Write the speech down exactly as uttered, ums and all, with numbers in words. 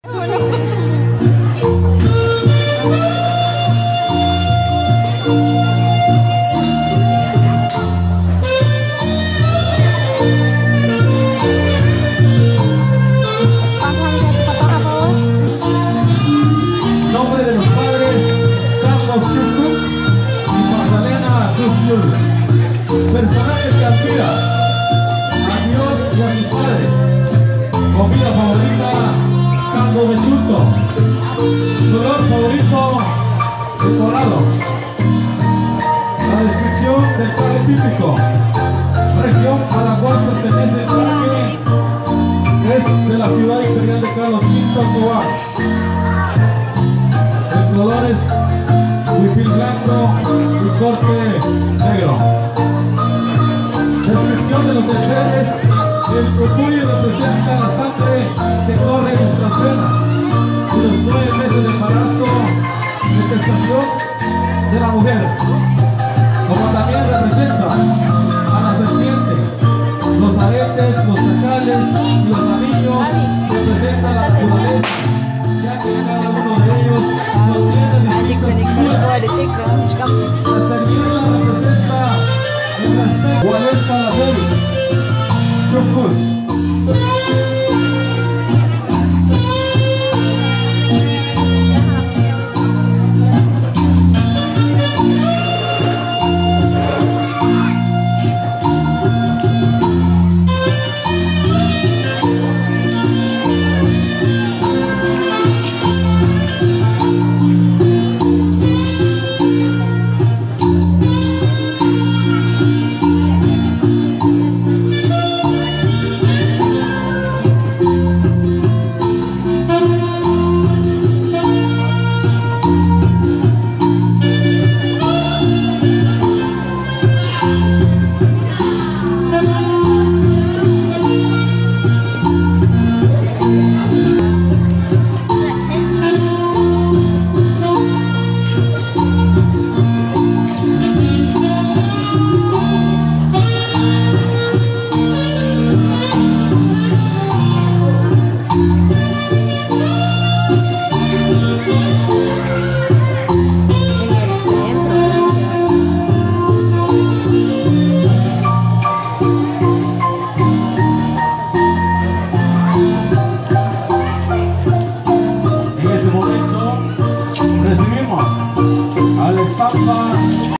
Nombre de los padres Carlos Chusuk y Magdalena Cruz. Personaje que admira a Dios y a sus padres. Comida favorita, caldo de chuto. Color favorito, el dorado. La descripción del traje típico. Región a la cual pertenece el traje es de la ciudad imperial de Carlos quinto, Tobar. El color es huipil blanco y corte negro. Descripción de los enseres. El cucuy representa la sangre que corre en nuestras